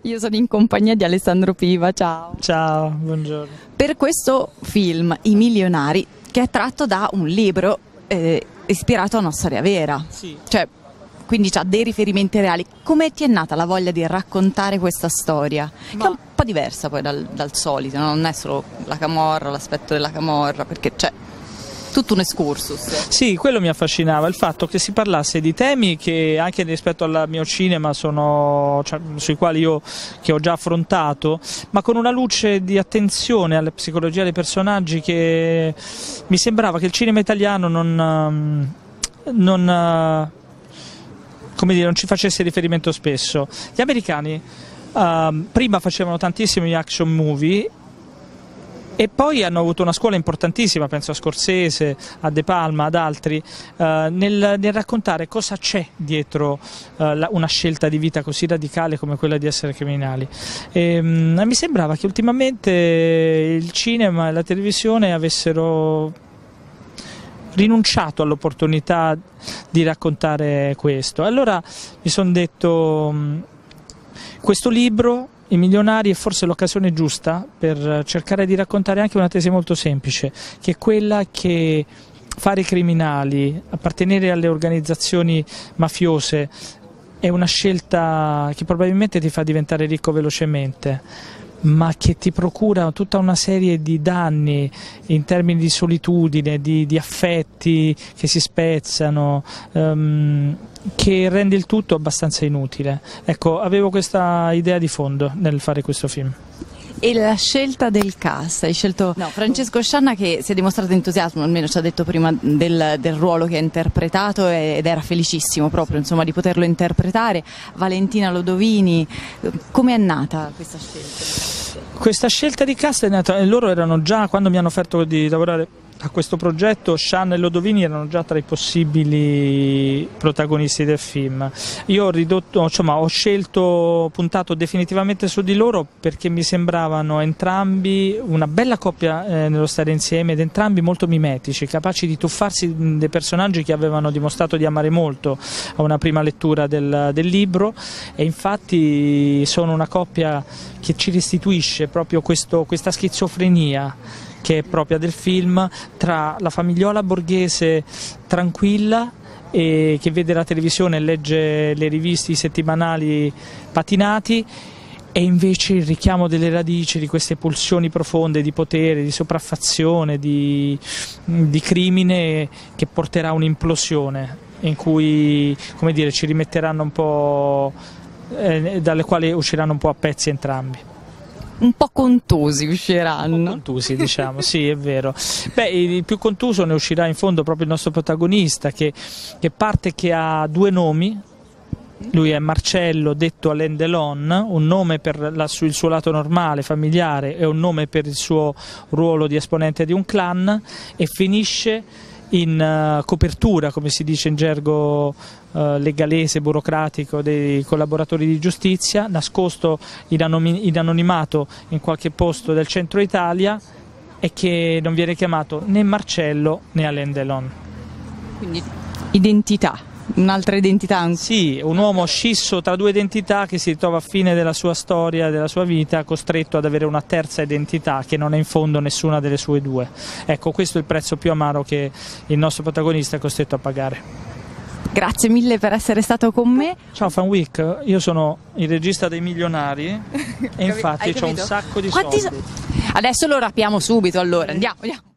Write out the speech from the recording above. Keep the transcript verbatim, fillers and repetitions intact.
Io sono in compagnia di Alessandro Piva, ciao. Ciao, buongiorno. Per questo film, I Milionari, che è tratto da un libro eh, ispirato a una storia vera, Sì. cioè, quindi ha dei riferimenti reali. Come ti è nata la voglia di raccontare questa storia? Ma... Che è un po' diversa poi dal, dal solito, no? Non è solo la camorra, l'aspetto della camorra, perché c'è tutto un excursus. Sì, quello mi affascinava, il fatto che si parlasse di temi che anche rispetto al mio cinema sono, cioè, sui quali io che ho già affrontato, ma con una luce di attenzione alla psicologia dei personaggi che mi sembrava che il cinema italiano non, non, come dire, non ci facesse riferimento spesso. Gli americani uh, prima facevano tantissimi action movie e poi hanno avuto una scuola importantissima, penso a Scorsese, a De Palma, ad altri, eh, nel, nel raccontare cosa c'è dietro eh, la, una scelta di vita così radicale come quella di essere criminali. E, mh, mi sembrava che ultimamente il cinema e la televisione avessero rinunciato all'opportunità di raccontare questo. Allora mi sono detto, mh, questo libro, I Milionari, è forse l'occasione giusta per cercare di raccontare anche una tesi molto semplice, che è quella che fare i criminali, appartenere alle organizzazioni mafiose è una scelta che probabilmente ti fa diventare ricco velocemente, ma che ti procura tutta una serie di danni in termini di solitudine, di, di affetti che si spezzano, um, che rende il tutto abbastanza inutile. Ecco, avevo questa idea di fondo nel fare questo film. E la scelta del cast, hai scelto no, Francesco Scianna, che si è dimostrato entusiasmo, almeno ci ha detto prima del, del ruolo che ha interpretato, ed era felicissimo proprio, insomma, di poterlo interpretare. Valentina Lodovini, come è nata questa scelta? Questa scelta di cast è nata, loro erano già, quando mi hanno offerto di lavorare a questo progetto, Scianna e Lodovini erano già tra i possibili protagonisti del film. Io ho ridotto, insomma, ho scelto, puntato definitivamente su di loro perché mi sembravano entrambi una bella coppia eh, nello stare insieme, ed entrambi molto mimetici, capaci di tuffarsi dei personaggi che avevano dimostrato di amare molto a una prima lettura del, del libro, e infatti sono una coppia che ci restituisce proprio questo, questa schizofrenia che è propria del film, tra la famigliola borghese tranquilla e che vede la televisione e legge le riviste, i settimanali patinati, e invece il richiamo delle radici di queste pulsioni profonde di potere, di sopraffazione, di, di crimine, che porterà a un'implosione in cui, come dire, ci rimetteranno un po', eh, dalle quali usciranno un po' a pezzi entrambi. Un po' contusi usciranno. Un po' contusi, diciamo, sì, è vero. Beh, il più contuso ne uscirà in fondo proprio il nostro protagonista, che, che parte che ha due nomi. Lui è Marcello, detto Alain Delon, un nome per la, il suo lato normale, familiare, e un nome per il suo ruolo di esponente di un clan, e finisce in uh, copertura, come si dice in gergo uh, legalese, burocratico, dei collaboratori di giustizia, nascosto in, in anonimato in qualche posto del centro Italia, e che non viene chiamato né Marcello né Alain Delon. Quindi identità, un'altra identità. Sì, un uomo scisso tra due identità, che si ritrova a fine della sua storia, della sua vita, costretto ad avere una terza identità che non è in fondo nessuna delle sue due. Ecco, questo è il prezzo più amaro che il nostro protagonista è costretto a pagare. Grazie mille per essere stato con me. Ciao Fan Week, io sono il regista dei Milionari e infatti ho un sacco di Quanti soldi. So- Adesso lo rapiamo subito, allora, andiamo, andiamo.